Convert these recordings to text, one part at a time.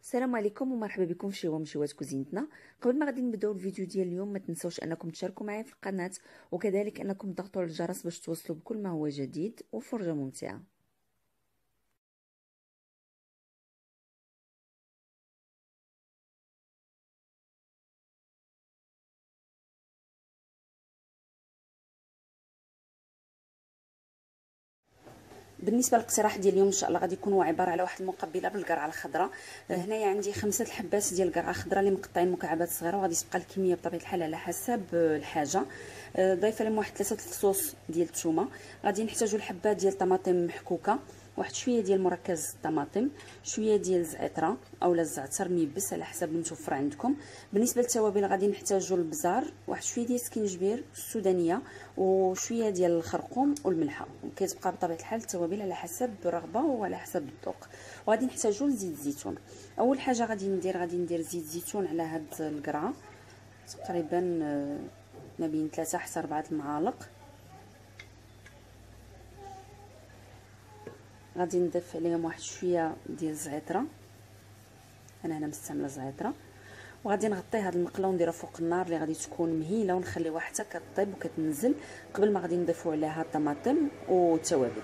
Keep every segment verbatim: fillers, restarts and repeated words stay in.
السلام عليكم ومرحبا بكم في شيوه مشوات كوزينتنا. قبل ما غادي نبداو الفيديو ديال اليوم ما تنسوش انكم تشاركوا معايا في القناه وكذلك انكم تضغطوا على الجرس باش توصلوا بكل ما هو جديد وفرجه ممتعه. بالنسبه للاقتراح ديال اليوم ان شاء الله غادي يكون هو عباره على واحد المقبله بالقرعه الخضراء. هنايا عندي خمسه الحبات ديال القرعه الخضراء اللي مقطعين مكعبات صغيره، وغادي تبقى الكميه بطبيعه الحال على حسب الحاجه. ضايفه لهم واحد ثلاثه الفصوص ديال الثومه. غادي نحتاجوا الحبات ديال الطماطم محكوكه، واحد شويه ديال مركز الطماطم، شويه ديال الزعتره اولا الزعتر ميبس على حسب المتوفر عندكم. بالنسبه للتوابل غادي نحتاجوا البزار، واحد شويه ديال السكينجبير السودانيه، وشويه ديال الخرقوم والملحه. كتبقى بطبيعه الحال التوابل على حسب الرغبه وعلى حسب الذوق. وغادي نحتاجوا زيت الزيتون. اول حاجه غادي ندير غادي ندير زيت الزيتون على هاد القرعه، تقريبا ما بين ثلاثة حتى أربعة المعالق. غادي نضيف عليهم واحد شويه ديال الزعتره، انا هنا مستعمله زعتره. وغادي نغطي هاد المقله ونديرها فوق النار اللي غادي تكون مهيله، ونخليوها حتى كطيب وكتنزل قبل ما غادي نضيفوا عليها الطماطم والتوابل.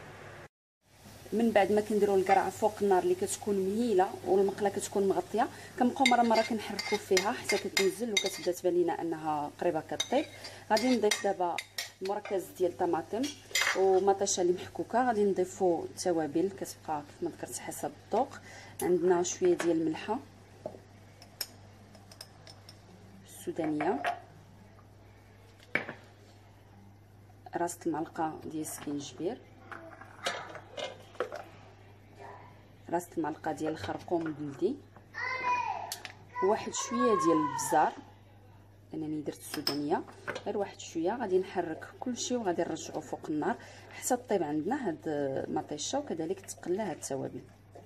من بعد ما كنديروا القرعه فوق النار اللي كتكون مهيله والمقله كتكون مغطيه، كنبقاو مره مره كنحركوا فيها حتى كتنزل وكتبدا تبان لينا انها قريبه كطيب. غادي نضيف دابا المركز ديال الطماطم ومطيشه اللي محكوكه. غادي نضيفوا التوابل كتبقى كيف ما ذكرت حسب الذوق. عندنا شويه ديال الملحه السودانيه، راس المعلقه ديال السكينجبير، راس المعلقه ديال الخرقوم البلدي، وواحد شويه ديال البزار انني درت السودانيه غير واحد شويه. غادي نحرك كلشي وغادي نرجعو فوق النار حتى طيب عندنا هاد المطيشه وكذلك تقلى هاد التوابل.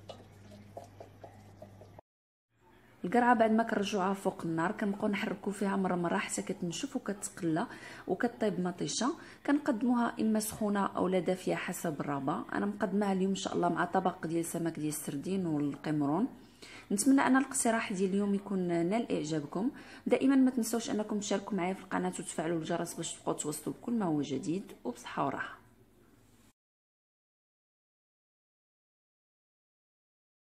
القرعه بعد ما كنرجعوها فوق النار كنبقاو نحركوا فيها مره مره حتى كتنشف وكتقلى وكطيب مطيشه. كنقدموها اما سخونه او لا دافيه حسب الرغبه. انا مقدماها اليوم ان شاء الله مع طبق ديال سمك ديال السردين والقمرون. نتمنى ان الاقتراح ديال اليوم يكون نال اعجابكم. دائما ما تنسوش انكم تشاركوا معايا في القناه وتفعلوا الجرس باش تبقاو توصلوا بكل ما هو جديد، وبصحه وراحه.